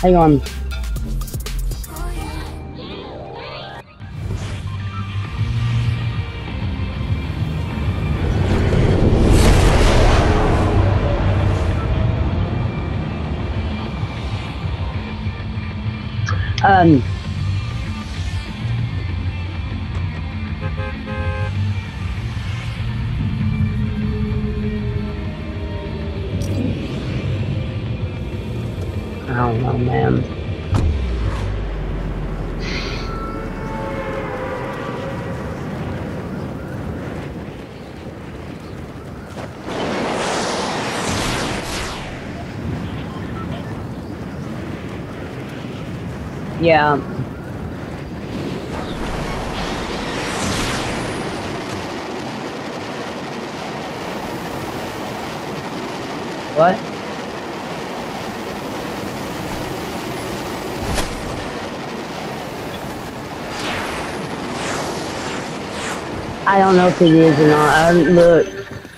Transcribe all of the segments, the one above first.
Hang on. I don't know, man. Yeah. What? I don't know if it is or not. I haven't looked.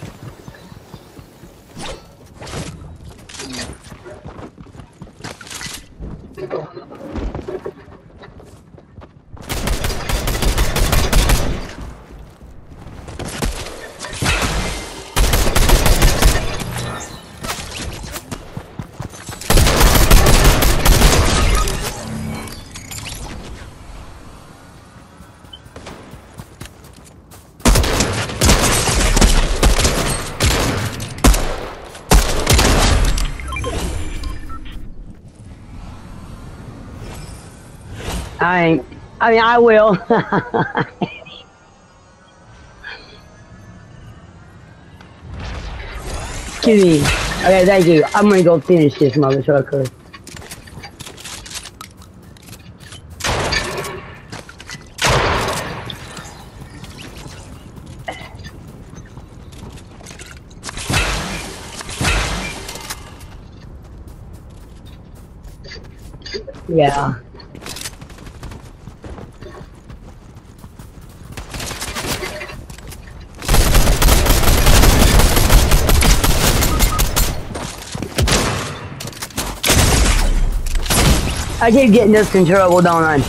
I mean, I will. Excuse me. Okay, thank you. I'm gonna go finish this mother trucker. Yeah. I keep getting this in trouble, don't I?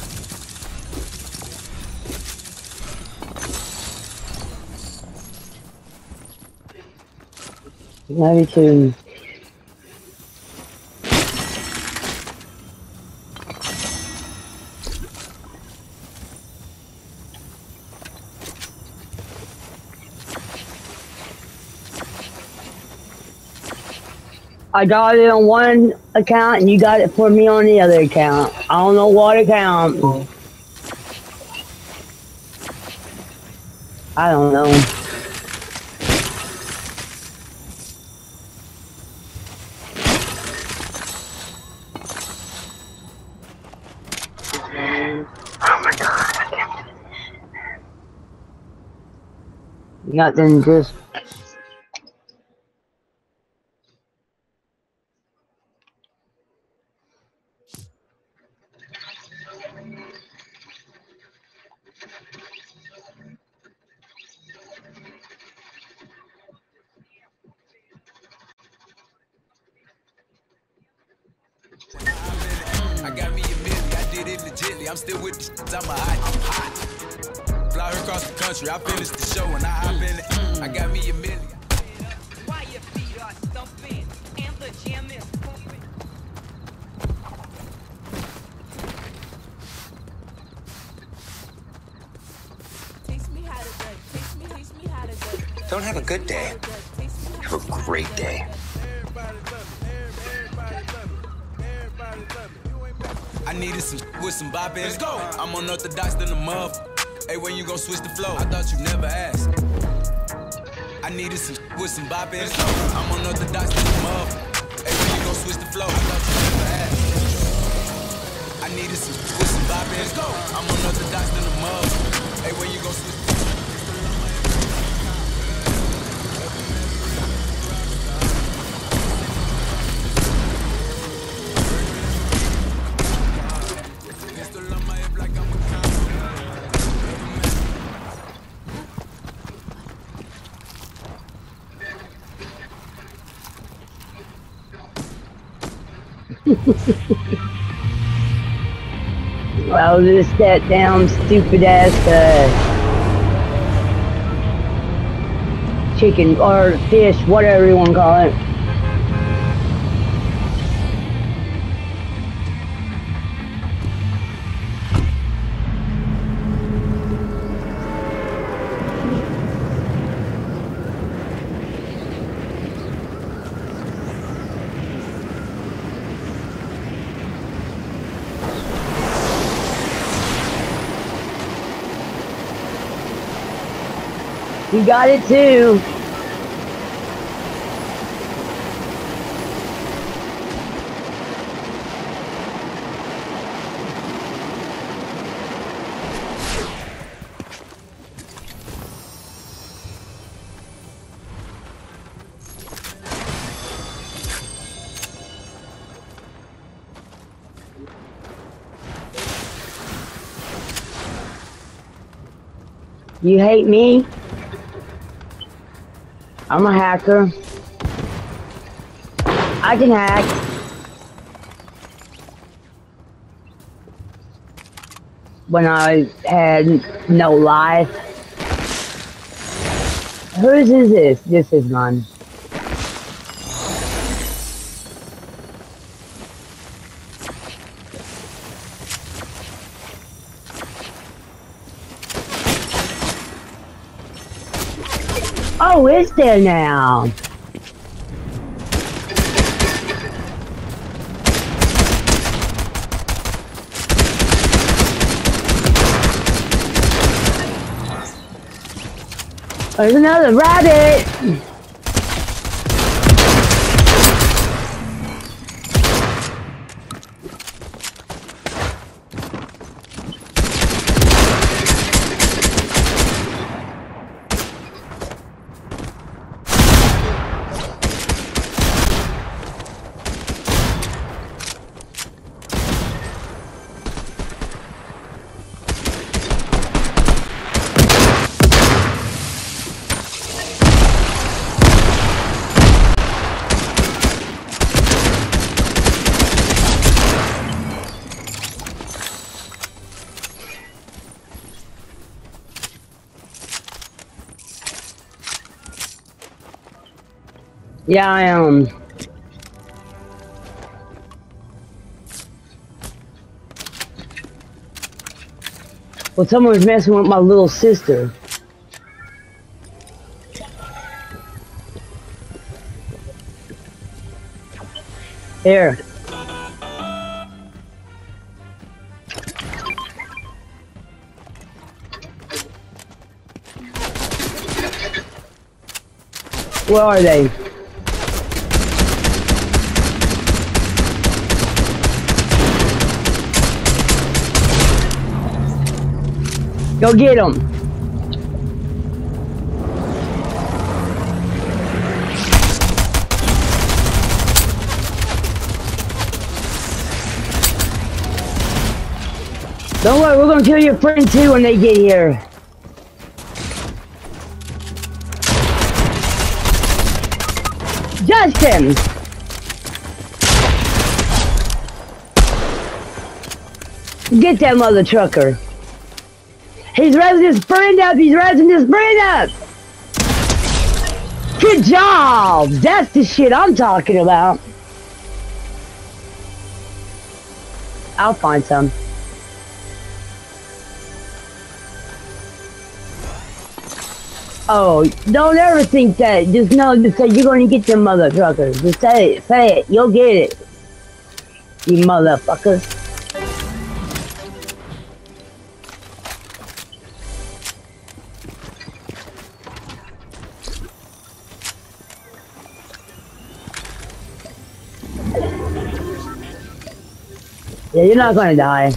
Maybe too. I got it on one account and you got it for me on the other account. I don't know what account. I don't know. Oh my god. Nothing, just. I got me a million, I did it legitly. I'm still with the shit, I'm hot. Fly her across the country, I finished the show and I hop in it. I got me a million. Why your feet are stumping and the jam is pumping. Teach me how to do. Teach me how to do. Don't have a good day. Have a great day. I needed some with some bop in. Let's go. I'm unorthodox than the muff. Hey, when you gon' switch the flow? I thought you never asked. I needed some with some bop in. Let's go. I'm unorthodox than the muff. Hey, when you gon' switch the flow? I thought you never asked. I needed some with some bop in. Let's go. I'm unorthodox than the muff. Hey, when you gon' switch the flow? Well, just that damn stupid ass chicken or fish, whatever you want to call it. You got it too. You hate me? I'm a hacker. I can hack. When I had no life. Whose is this? This is mine. Oh, is there now? There's another rabbit! Yeah, I am. Well, someone's messing with my little sister. Here. Where are they? Go get them. Don't worry, we're gonna kill your friend too when they get here. Justin! Get that mother trucker. He's raising his friend up! He's raising his friend up! Good job! That's the shit I'm talking about. I'll find some. Oh, don't ever think that. Just know, just say you're gonna get them mother truckers. Just say it. You'll get it. You motherfuckers. Yeah, you're not gonna die.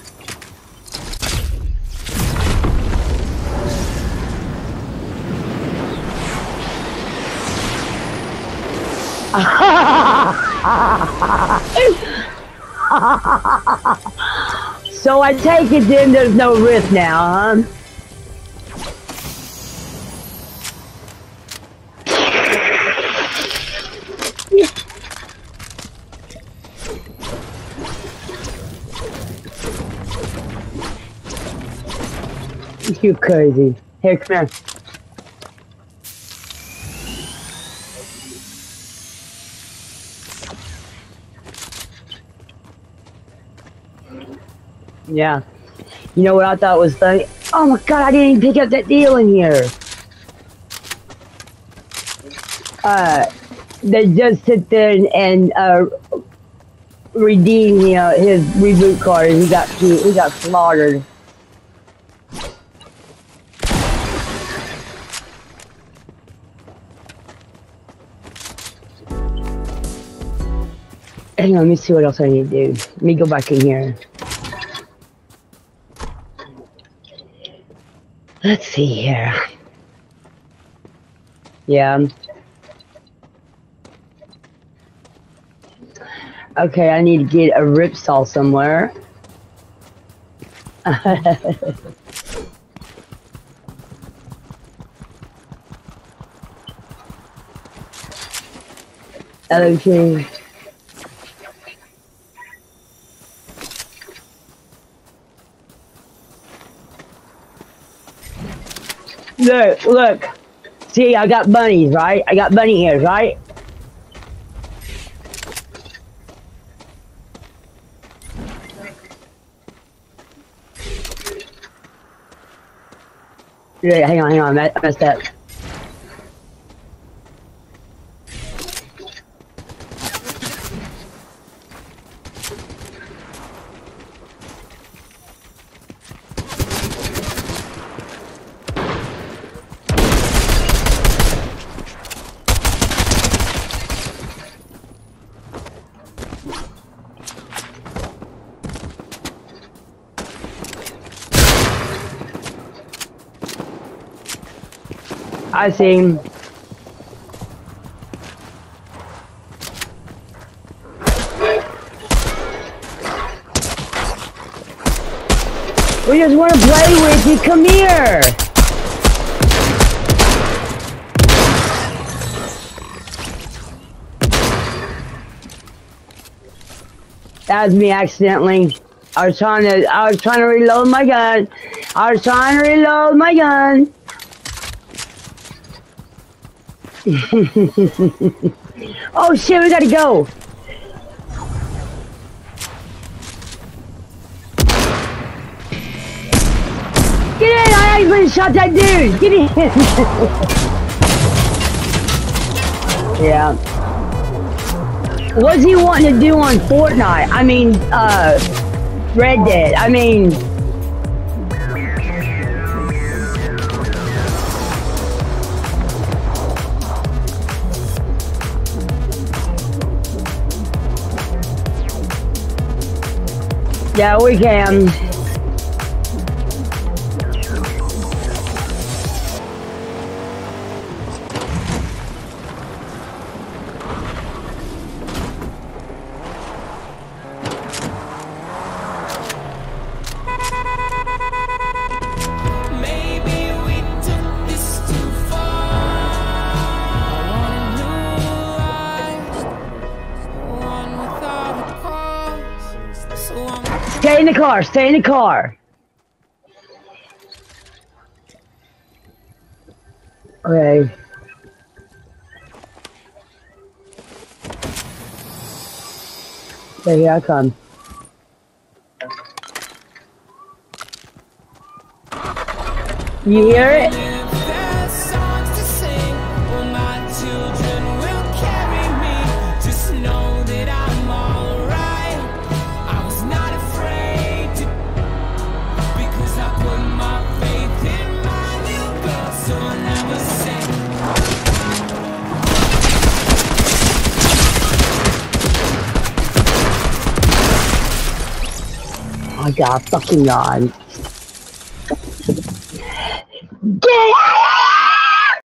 So I take it then there's no rift now, huh? You crazy. Here, come here. Yeah. You know what I thought was funny? Oh my god, I didn't even pick up that deal in here. They just sit there and redeem, you know, his reboot card, and he got slaughtered. Hang on, let me see what else I need to do. Let me go back in here. Let's see here. Yeah. Okay, I need to get a ripsaw somewhere. Okay. Look. See, I got bunnies, right? I got bunny ears, right? Yeah, hang on, I messed up. I see him. We just want to play with you. Come here. That was me accidentally. I was trying to reload my gun. Oh shit, we gotta go. Get in, I actually shot that dude. Get in. Yeah. What's he wanting to do on Fortnite? I mean, Red Dead. I mean... Yeah, we can. Stay in the car. Okay. Okay, here I come. You hear it? Oh god, fucking god. Get out!